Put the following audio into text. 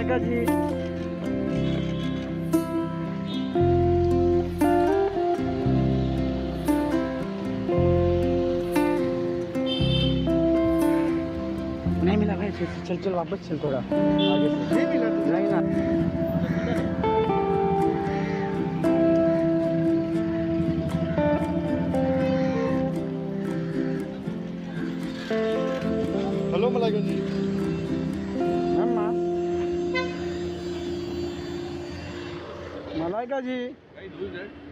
मलाइका जी। नहीं मिला भाई, चल चल वापस चल, थोड़ा आगे से। नहीं मिला, नहीं ना। हेलो मलाइका जी। अम्मा मलाइका जी।